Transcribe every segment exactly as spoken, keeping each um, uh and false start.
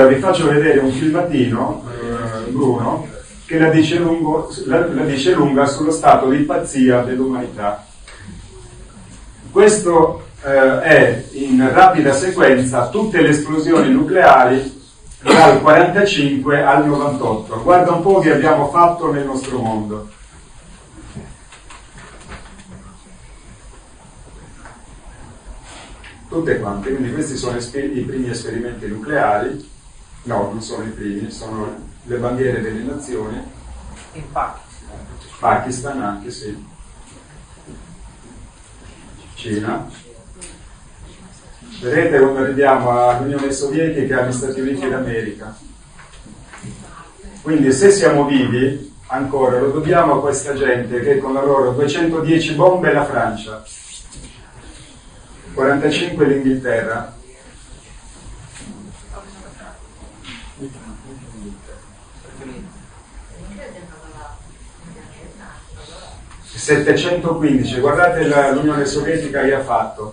vi faccio vedere un filmatino, eh, Bruno, che la dice, lungo, la, la dice lunga sullo stato di pazzia dell'umanità. Questo eh, è in rapida sequenza tutte le esplosioni nucleari dal quarantacinque al novantotto. Guarda un po' che abbiamo fatto nel nostro mondo. Tutte quante, quindi questi sono i primi esperimenti nucleari. No, non sono i primi, sono le bandiere delle nazioni. In Pakistan. Pakistan anche, sì. Cina. Vedete quando arriviamo all'Unione Sovietica e agli Stati Uniti d'America. Quindi se siamo vivi, ancora, lo dobbiamo a questa gente che con la loro duecentodieci bombe la Francia, quarantacinque l'Inghilterra, settecentoquindici, guardate l'Unione Sovietica che ha fatto.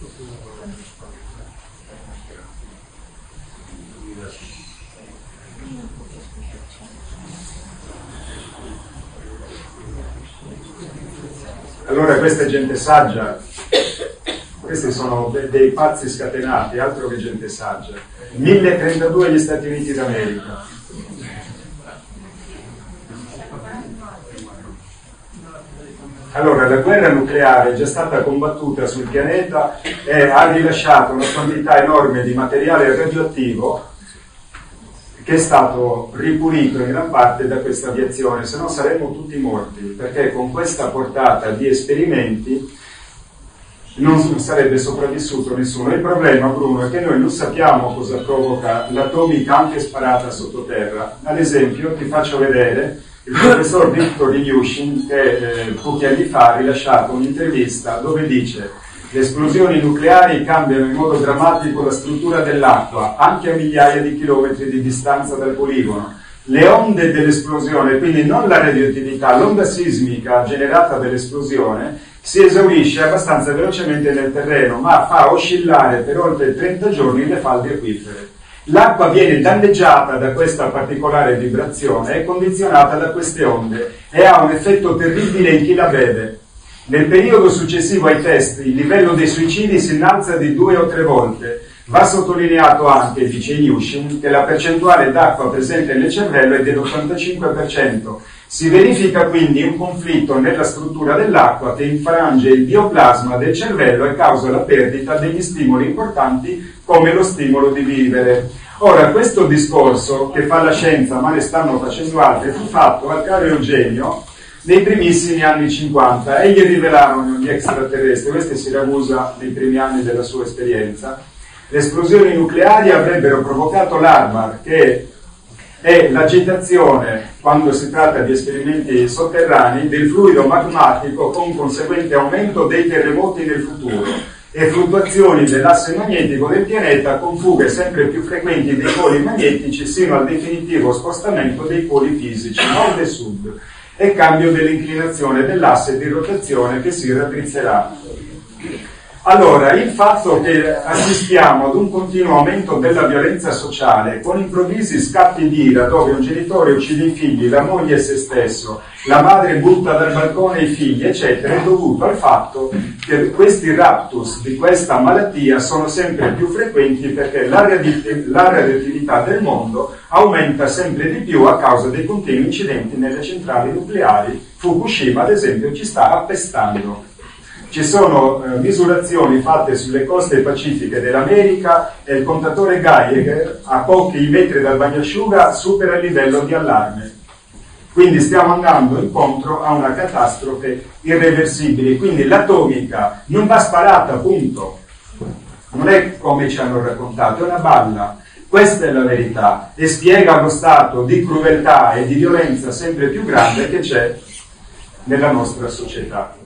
Allora questa è gente saggia, questi sono de- dei pazzi scatenati, altro che gente saggia. mille trentadue gli Stati Uniti d'America. Allora, la guerra nucleare è già stata combattuta sul pianeta e ha rilasciato una quantità enorme di materiale radioattivo che è stato ripulito in gran parte da questa aviazione, se no saremmo tutti morti, perché con questa portata di esperimenti non sarebbe sopravvissuto nessuno. Il problema, Bruno, è che noi non sappiamo cosa provoca l'atomica anche sparata sottoterra. Ad esempio, ti faccio vedere il professor Viktor Ilyushin che eh, pochi anni fa ha rilasciato un'intervista dove dice: le esplosioni nucleari cambiano in modo drammatico la struttura dell'acqua, anche a migliaia di chilometri di distanza dal poligono. Le onde dell'esplosione, quindi non la radioattività, l'onda sismica generata dall'esplosione, si esaurisce abbastanza velocemente nel terreno, ma fa oscillare per oltre trenta giorni le falde acquifere. L'acqua viene danneggiata da questa particolare vibrazione e condizionata da queste onde e ha un effetto terribile in chi la beve. Nel periodo successivo ai test il livello dei suicidi si innalza di due o tre volte. Va sottolineato anche, dice Ilyushin, che la percentuale d'acqua presente nel cervello è dell'ottantacinque per cento. Si verifica quindi un conflitto nella struttura dell'acqua che infrange il bioplasma del cervello e causa la perdita degli stimoli importanti come lo stimolo di vivere. Ora, questo discorso che fa la scienza, ma ne stanno facendo altri, fu fatto al caro Eugenio nei primissimi anni cinquanta e gli rivelarono gli extraterrestri. Questo si ragusa nei primi anni della sua esperienza. Le esplosioni nucleari avrebbero provocato l'A R M A R, che è l'agitazione, quando si tratta di esperimenti sotterranei, del fluido magmatico con conseguente aumento dei terremoti nel futuro e fluttuazioni dell'asse magnetico del pianeta con fughe sempre più frequenti dei poli magnetici sino al definitivo spostamento dei poli fisici nord e sud e cambio dell'inclinazione dell'asse di rotazione che si raddrizzerà. Allora, il fatto che assistiamo ad un continuo aumento della violenza sociale, con improvvisi scatti di ira dove un genitore uccide i figli, la moglie e se stesso, la madre butta dal balcone i figli, eccetera, è dovuto al fatto che questi raptus di questa malattia sono sempre più frequenti perché la radioattività del mondo aumenta sempre di più a causa dei continui incidenti nelle centrali nucleari. Fukushima, ad esempio, ci sta appestando. Ci sono eh, misurazioni fatte sulle coste pacifiche dell'America e il contatore Geiger a pochi metri dal bagnasciuga supera il livello di allarme. Quindi stiamo andando incontro a una catastrofe irreversibile. Quindi l'atomica non va sparata, punto. Non è come ci hanno raccontato, è una balla. Questa è la verità e spiega lo stato di crudeltà e di violenza sempre più grande che c'è nella nostra società.